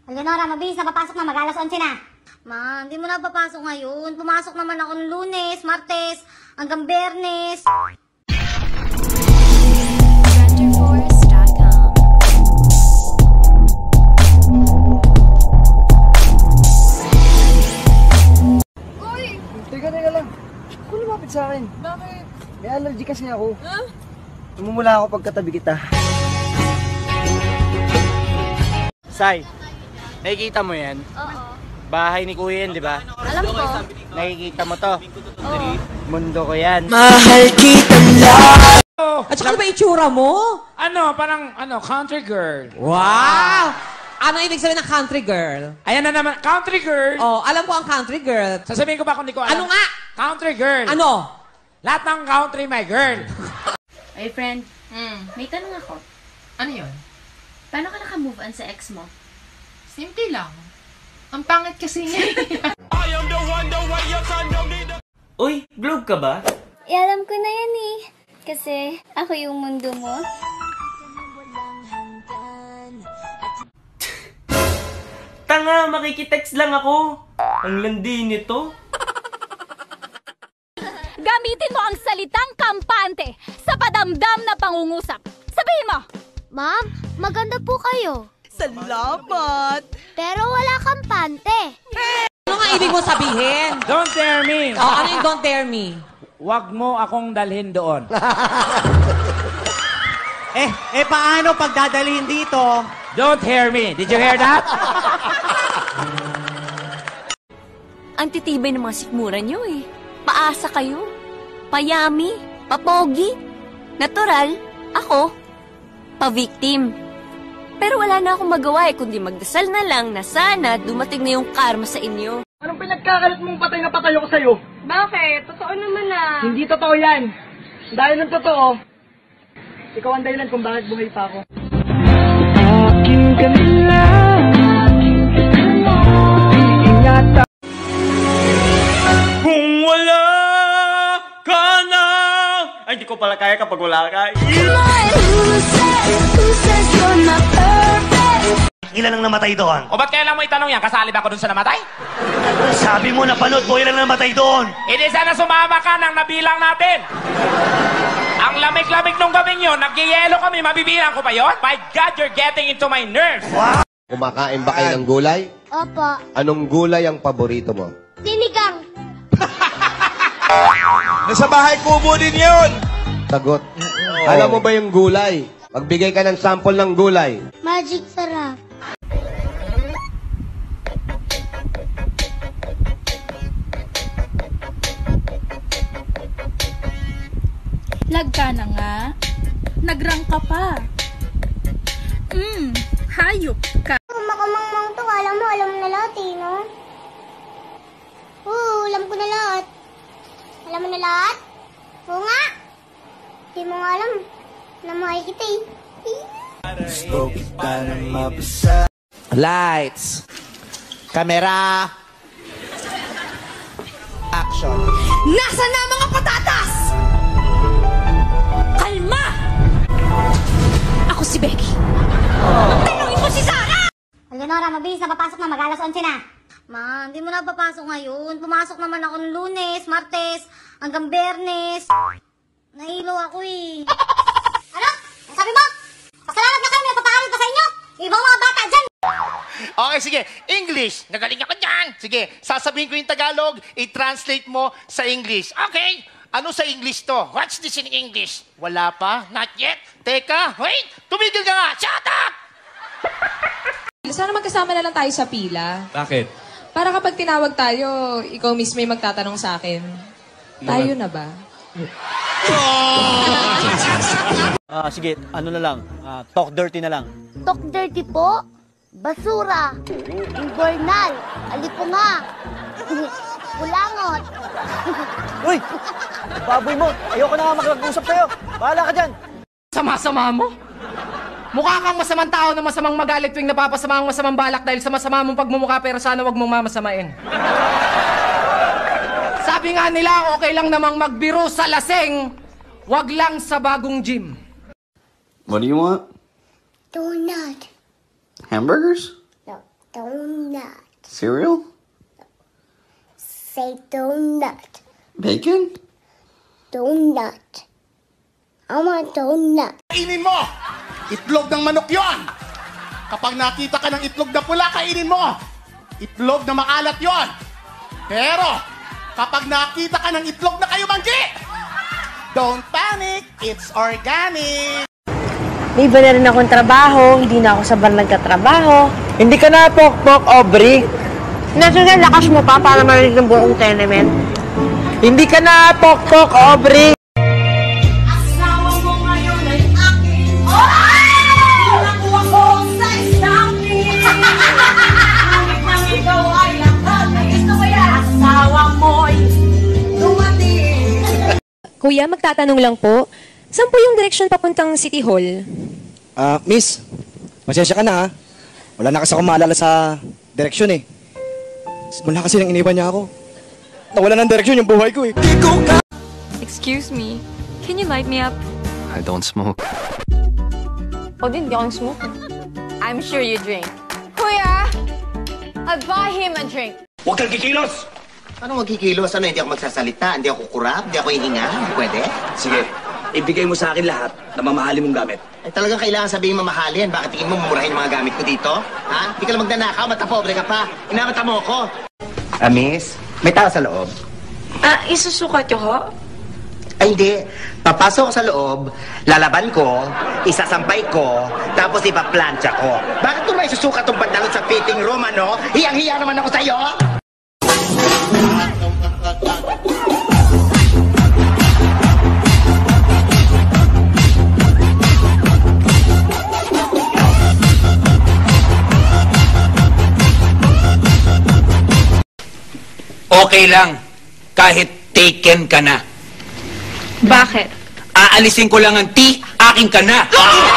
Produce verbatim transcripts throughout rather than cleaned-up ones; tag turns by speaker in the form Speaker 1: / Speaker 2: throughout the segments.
Speaker 1: Eleonora, mabilis na papasok na, mag-alas onse na. Ma, hindi mo na papasok ngayon. Pumasok naman ako ng Lunes, Martes, hanggang Biyernes.
Speaker 2: Koy!
Speaker 3: Teka, teka lang. Kung lumapit sa akin.
Speaker 2: Bakit?
Speaker 3: May allergy kasi ako.
Speaker 2: Ha?
Speaker 3: Tumumula ako pagkatabi kita. Sai, nakikita mo yan?
Speaker 2: Oo.
Speaker 3: Bahay ni Kuya yan, di ba?
Speaker 2: Alam ko.
Speaker 3: Nakikita mo to?
Speaker 2: Oo.
Speaker 3: Mundo ko yan.
Speaker 4: Mahal kita lang.
Speaker 5: At saka ba itsura mo?
Speaker 6: Ano, parang, ano, country girl.
Speaker 5: Wow! Ano ibig sabihin ng country girl?
Speaker 6: Ayan na naman, country girl.
Speaker 5: Oh, alam ko ang country girl.
Speaker 6: Sasabihin ko ba kung di ko alam?
Speaker 5: Ano nga?
Speaker 6: Country girl.
Speaker 5: Ano?
Speaker 6: Lahat ng country, my girl.
Speaker 7: Ay, friend,
Speaker 2: Mm.
Speaker 7: may tanong ako.
Speaker 2: Ano yun?
Speaker 7: Paano ka naka-move on sa ex mo?
Speaker 2: Simple lang. Ang pangit kasi niya.
Speaker 3: Uy, globe ka ba?
Speaker 8: Eh, alam ko na yan eh. Kasi ako yung mundo mo.
Speaker 3: Tanga, makikitext lang ako. Ang landi nito.
Speaker 9: Gamitin mo ang salitang kampante sa padamdam na pangungusap. Sabihin mo!
Speaker 8: Ma'am, maganda po kayo.
Speaker 5: Salamat!
Speaker 8: Pero wala kampante.
Speaker 5: Ano nga ibig mo sabihin?
Speaker 6: Don't dare me.
Speaker 5: Oh, ano yung don't dare me?
Speaker 6: Huwag mo akong dalhin doon.
Speaker 4: Eh, eh paano pag dadalhin dito?
Speaker 6: Don't hear me. Did you hear that?
Speaker 9: Ang titibay ng mga sikmura nyo eh. Paasa kayo. Payami. Papogi. Natural. Ako. Pa-victim. Pero wala na akong magawa eh, kundi magdasal na lang na sana dumating na yung karma sa inyo.
Speaker 3: Anong pinagkakalat mong patay na patay ako sa'yo?
Speaker 2: Bakit? Totoo naman ah.
Speaker 3: Hindi totoo yan. Dahil ng totoo, ikaw ang dahilan kung bakit buhay pa ako. Aking kanila, iingatan. Kung wala ka na. Ay, di ko pala kaya kapag wala ka.
Speaker 4: Ilan ang namatay doon?
Speaker 6: O ba't kailan mo itanong yan? Kasali ba ako dun sa namatay?
Speaker 4: Sabi mo, napanood mo, ilan ang namatay doon?
Speaker 6: Hindi sana sumama ka nang nabilang natin. Ang lamig-lamig nung gabing yun, nagyayelo kami, mabibilang ko pa yon? My God, you're getting into my nerves.
Speaker 4: Wow!
Speaker 10: Kumakain ba kayo ng gulay?
Speaker 8: Opo.
Speaker 10: Anong gulay ang paborito mo?
Speaker 8: Sinigang.
Speaker 10: Nasa bahay kubo din yun! Sagot. Alam mo ba yung gulay? Magbigay ka ng sample ng gulay.
Speaker 8: Magic sarap.
Speaker 9: Lag ka na nga. Nagrang ka pa. Hmm, hayop ka.
Speaker 8: Makamangmang to, alam mo, alam mo na lahat eh, no? Oo, alam ko na lahat. Alam mo na lahat? Oo nga. Di mo nga alam. Namahay kita eh.
Speaker 4: Lights. Camera. Action.
Speaker 9: Nasaan na mga patatas? Kalma! Ako si Becky. Tanungin mo si Sarah!
Speaker 1: Eleonora, mabilis na papasok na, mag-alas onse na. Ma, hindi mo na papasok ngayon. Pumasok naman ako ng Lunes, Martes, hanggang Biyernes. Nahilo ako eh. Ano? Ang sabi mo? Pasalamat na kayo, may papaaral pa sa inyo. Ibang mga bata dyan.
Speaker 4: Okay, sige. English. Nagaling ako dyan. Sige, sasabihin ko yung Tagalog, i-translate mo sa English. Okay. Ano sa English to? What's this in English? Wala pa? Not yet? Teka, wait! Tumigil ka nga! Shut up!
Speaker 11: Sana magkasama na lang tayo sa pila.
Speaker 6: Bakit?
Speaker 11: Para kapag tinawag tayo, ikaw mismo yung magtatanong sa akin. Tayo na ba?
Speaker 3: Ah, sige, ano na lang. Ah, talk dirty na lang.
Speaker 8: Talk dirty po? Basura. Imbornal. Alipunga. Bulangot.
Speaker 3: Uy! Baboy mo! Ayoko na nga makipag-usap sa'yo. Bahala ka dyan.
Speaker 2: Sama-sama mo? Mukha kang masamang tao na masamang magalit tuwing napapasama ang masamang balak dahil sa masama mong pagmumukha pero sana wag mong mamasamain. Sabi nga nila, okay lang namang magbiro sa laseng, wag lang sa bagong gym.
Speaker 12: What do you want?
Speaker 8: Donut.
Speaker 12: Hamburgers?
Speaker 8: No. Donut.
Speaker 10: Cereal?
Speaker 8: Say donut.
Speaker 10: Bacon?
Speaker 8: Donut. I want donut.
Speaker 4: Kainin mo! Itlog ng manok yon. Kapag nakita ka ng itlog na pula, kainin mo! Itlog na maalat yon. Pero, kapag nakita ka ng itlog na kayumanggi, don't panic, it's organic!
Speaker 12: May iba na rin akong trabaho, hindi na ako sa bar nagtatrabaho.
Speaker 3: Hindi ka na pok-pok, Aubrey.
Speaker 12: Nasaan lakas mo pa para marinig ng buong tenement?
Speaker 3: Hindi ka na pok-pok, Aubrey.
Speaker 1: Asawa mo ngayon ay akin. Nakuha ko sa stocking. Ngunit nang ikaw ay lahat. Gusto ko yan. Asawa mo'y dumating.
Speaker 13: Kuya, magtatanong lang po. Saan po yung direksyon papuntang City Hall?
Speaker 3: Ah, miss. Masensya ka na, ha? Wala na kasi akong maalala sa direksyon, eh. Mula kasi nang iniwan niya ako. Nawala ng direksyon yung buhay ko, eh.
Speaker 14: Excuse me, can you light me up?
Speaker 15: I don't smoke.
Speaker 12: O din, di ako smoke.
Speaker 14: I'm sure you drink. Kuya, I'll buy him a drink.
Speaker 10: Huwag kang kikilos! Ano magkikilos? Ano, hindi ako magsasalita? Hindi ako kurap? Hindi ako hihinga? Pwede? Sige, ibigay mo sa akin lahat na mamahalin mong gamit. Eh, talagang kailangan sabihin mamahalin. Bakit tingin mo mumurahin yung mga gamit ko dito? Ha? Hindi ka lang magnanakaw, matapobre ka pa. Inamata mo ko. Ah, miss, may tao sa loob?
Speaker 12: Ah, isusukat ko ho?
Speaker 10: Ay, hindi. Papasok ko sa loob, lalaban ko, isasampay ko, tapos ipaplantsa ko. Bakit mo may susukat tong pantalon sa fitting room, ano? Hiyang-hiya naman ako sa'yo!
Speaker 6: Okay lang, kahit taken ka na.
Speaker 14: Bakit?
Speaker 6: Aalisin ko lang ang T, aking ka na.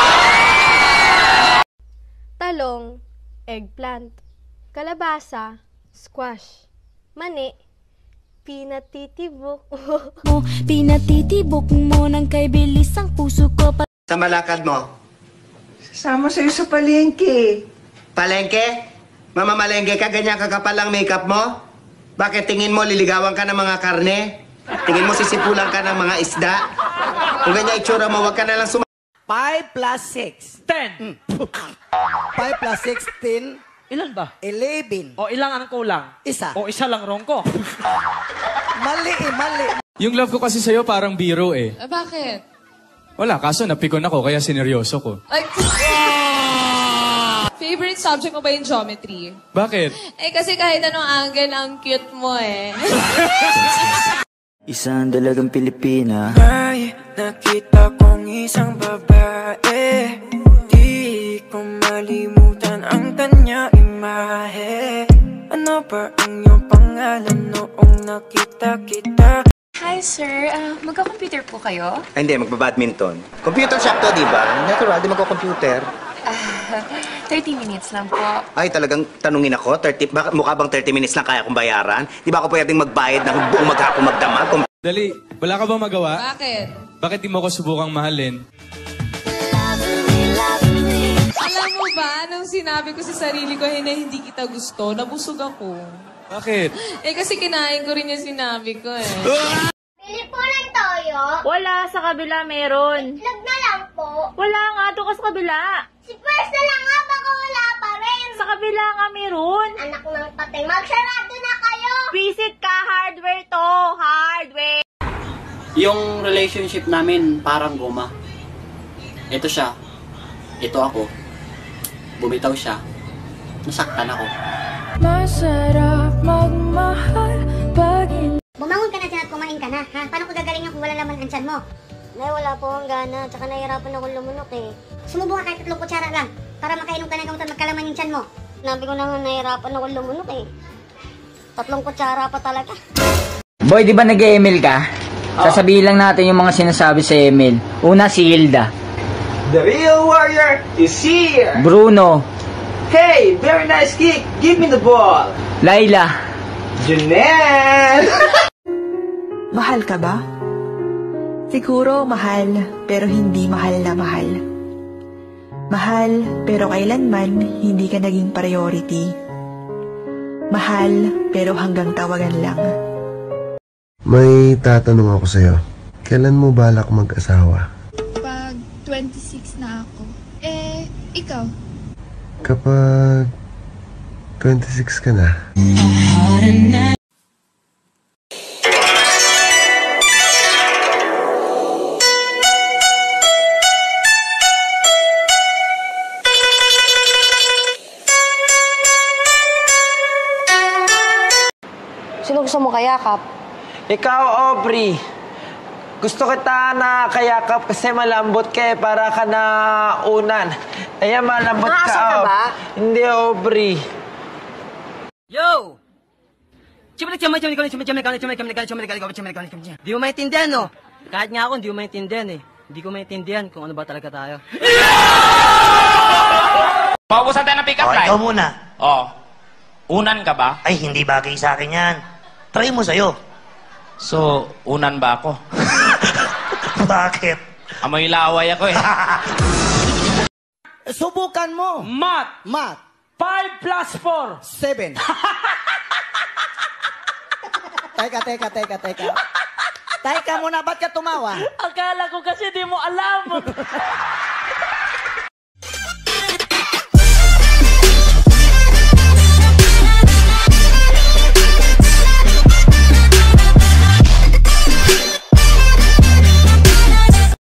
Speaker 16: Talong, eggplant, kalabasa, squash, mani, pinatitibok.
Speaker 17: Oh, pinatitibok mo ng kay bilis ang puso ko.
Speaker 10: Sa malakad mo?
Speaker 18: Sama sa'yo sa palengke.
Speaker 10: Palengke? Mamamalengke ka, ganyan kakapal ang makeup mo? Bakit tingin mo liligawan ka ng mga karne? Tingin mo sisipulan ka ng mga isda? Kung ganyan itsura mo, wag ka na lang suma...
Speaker 3: five plus six. ten. five plus six, ten.
Speaker 2: Ilan ba?
Speaker 3: eleven.
Speaker 2: O ilang ang kulang?
Speaker 3: Isa.
Speaker 2: O isa lang wrong ko.
Speaker 3: Mali eh, mali.
Speaker 15: Yung love ko kasi sa'yo parang biro eh.
Speaker 11: Ah, bakit?
Speaker 15: Wala, kaso napikon ako kaya sineryoso ko.
Speaker 11: Ay, favorite subject mo ba yung geometry?
Speaker 15: Bakit?
Speaker 11: Eh, kasi kahit anong angle, ang cute mo eh.
Speaker 19: Isang dalagang Pilipina. Ay, nakita kong isang babae. Di ko malimutan ang kanya imahe. Ano ba ang iyong pangalan noong nakita kita?
Speaker 14: Hi, sir. Uh, magka-computer po kayo?
Speaker 10: Ay, hindi, magbabadminton. Computer shop to, di ba? Natural, di magko-computer.
Speaker 14: Uh, thirty minutes lang po.
Speaker 10: Ay, talagang tanungin ako, thirty, baka, mukha bang thirty minutes lang kaya kong bayaran? Di ba ako pwedeng magbayad ng buong maghapong magdamag? Kung...
Speaker 15: Dali, wala ka bang magawa?
Speaker 11: Bakit?
Speaker 15: Bakit di mo ko subukang mahalin?
Speaker 11: Alam mo ba, nung sinabi ko sa sarili ko na hindi kita gusto, nabusog ako.
Speaker 15: Bakit?
Speaker 11: Eh, kasi kinain ko rin yung sinabi ko eh.
Speaker 8: Bili po ng toyo.
Speaker 12: Wala, sa kabila meron.
Speaker 8: Itlog na lang po.
Speaker 12: Wala nga, doon ka sa kabila.
Speaker 8: Si First na lang nga, baka wala pa rin.
Speaker 12: Sa kabila nga meron.
Speaker 8: Anak ng patay, magsarado na kayo.
Speaker 12: Visit ka, hardware to. Hardware.
Speaker 20: Yung relationship namin parang guma. Ito siya. Ito ako. Bumitaw siya. Nasaktan ako.
Speaker 17: Masarap magmahal pag
Speaker 8: Bumangon ka na dyan at kumain ka na, ha? Paano ko gagaling yung kung wala laman ang tiyan mo? Nay, wala po akong gana, tsaka nahihirapan akong lumunok eh. Sumubo ka kahit tatlong kutsara lang, para makainom ka na gamot at magkalaman yung tiyan mo. Nabi ko na nga nahihirapan akong lumunok eh. Tatlong kutsara pa talaga.
Speaker 21: Boy, di ba nag-email ka? Sasabihin lang natin yung mga sinasabi sa email. Una, si Hilda.
Speaker 3: The real warrior is here!
Speaker 21: Bruno.
Speaker 3: Hey, very nice kick! Give me the ball!
Speaker 21: Laila.
Speaker 3: Junel!
Speaker 22: Mahal ka ba? Siguro mahal, pero hindi mahal na mahal. Mahal, pero kailanman hindi ka naging priority. Mahal, pero hanggang tawagan lang.
Speaker 5: May tatanong ako sa'yo. Kailan mo balak mag-asawa?
Speaker 7: Pag twenty-six na ako. Eh, ikaw?
Speaker 5: Kapag twenty-six ka na.
Speaker 12: Sino gusto mo kayakap?
Speaker 23: Ikaw, Aubrey. Gusto kita na kayakap kasi malambot ka eh, para ka na unan. Ayan, malambot ka.
Speaker 12: Nakasal ka ba?
Speaker 23: Hindi, Aubrey.
Speaker 24: Yo! Di mo maintindihan, no? Kahit nga ako, hindi mo maintindihan eh. Hindi ko maintindihan kung ano ba talaga tayo.
Speaker 6: Paubusan tayo ng pick-up
Speaker 10: Oh,
Speaker 6: line.
Speaker 10: ikaw muna.
Speaker 6: Oh. Unan ka ba?
Speaker 10: Ay, hindi bagay sa akin yan. Try mo sa'yo.
Speaker 6: So, unan ba ako?
Speaker 10: Bakit?
Speaker 6: Amoy laway ako eh.
Speaker 25: Subukan mo.
Speaker 24: Mat.
Speaker 25: Mat.
Speaker 24: Five plus four.
Speaker 25: Seven. Teka, teka, teka, teka. Teka muna, ba't ka tumawa?
Speaker 24: Akala ko kasi di mo alam.